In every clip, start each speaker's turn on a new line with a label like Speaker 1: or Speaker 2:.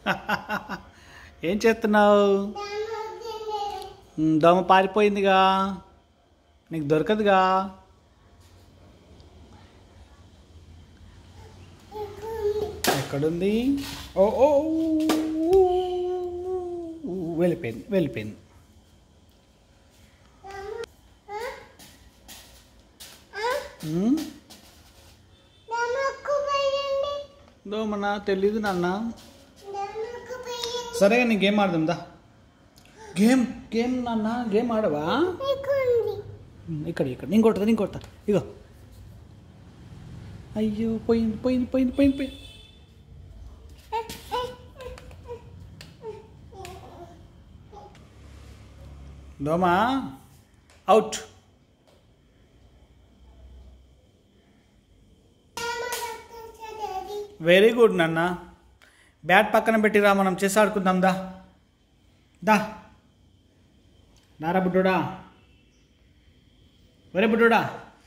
Speaker 1: ఏం చేస్తున్నావు? దోమ పారిపోయిందిగా, నీకు దొరకదుగా. ఎక్కడుంది? ఓ ఓ వెళ్ళిపోయింది వెళ్ళిపోయింది. దోమనా? తెలీదు నాన్న. సరే నీ గేమ్ ఆడదాం దా. గేమ్ గేమ్ నాన్న, గేమ్ ఆడవా? ఇక్కడ ఇక్కడ నేను కొడతా, నేను కొడతా. ఇగో. అయ్యో పోయింది పోయింది పోయింది పోయింది పోయింది. దోమ అవుట్. వెరీ గుడ్ నాన్న. బ్యాట్ పక్కన పెట్టిరా, మనం చెస్ ఆడుకుందాం దా. దా దారా బుడ్డోడా, ఒరే బుడ్డోడా.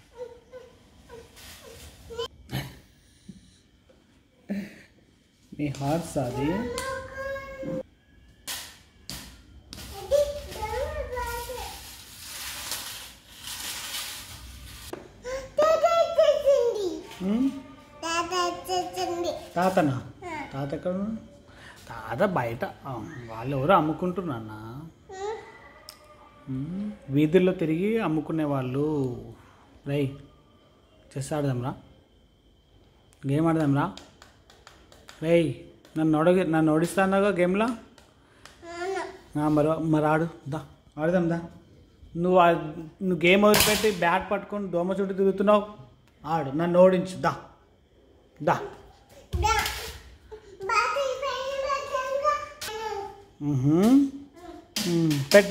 Speaker 1: నీ హార్స్ అది. తాతనా? తాత ఎక్కడ? తాత బయట, వాళ్ళు ఎవరో అమ్ముకుంటున్నా. వీధుల్లో తిరిగి అమ్ముకునే వాళ్ళు. రై చెస్ ఆడదాంరా, గేమ్ ఆడదాంరా. రై నన్ను ఓడిస్తానుగా గేమ్లో. మరి ఆడు దా, ఆడదాం దా. నువ్వు గేమ్ వదిలిపెట్టి బ్యాట్ పట్టుకొని దోమ చుట్టూ తిరుగుతున్నావు. ఆడు, నన్ను ఓడించు దా. దా పెట్టు.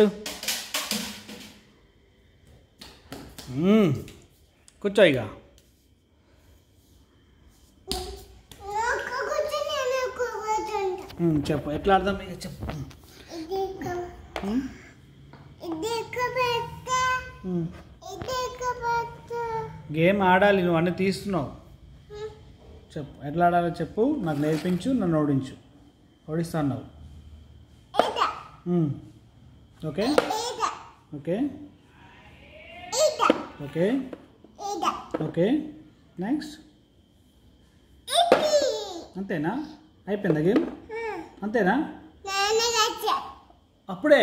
Speaker 1: కూర్చో ఇక. చెప్పు ఎట్లా ఆడదాం ఇక చెప్పు. గేమ్ ఆడాలి, నువ్వు అన్నీ తీస్తున్నావు. చెప్పు ఎట్లా ఆడాలో చెప్పు, నాకు నేర్పించు, నన్ను ఓడించు. ఓడిస్తా అన్నావు. Okay okay okay okay. Next. అంతేనా? అయిపోయిందా గేమ్? అంతేనా? అప్పుడే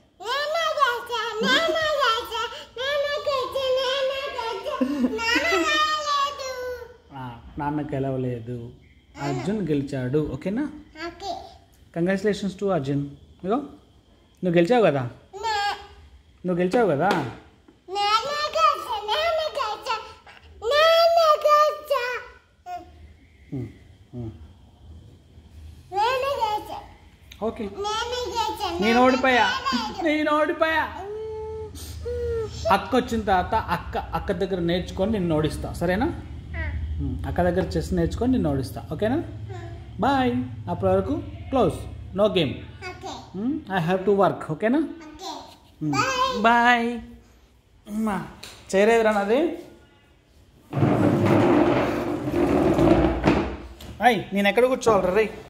Speaker 1: నాన్న గెలవలేదు, అర్జున్ గెలిచాడు. ఓకేనా? Congratulations to Arjun. ఇగో నువ్వు గెలిచావు కదా, నువ్వు గెలిచావు కదా. ఓకే నేను ఓడిపోయా. అక్క వచ్చిన తర్వాత అక్క దగ్గర నేర్చుకొని నిన్ను ఓడిస్తా. సరేనా? అక్క దగ్గర చెస్ నేర్చుకొని నిన్ను ఓడిస్తా. ఓకేనా? బాయ్. అప్పటి వరకు close, no game. I have to work. ఓకేనా? బాయ్. చేరేదిరా నాది. అయ్ నేను ఎక్కడ కూర్చోవాలి రే?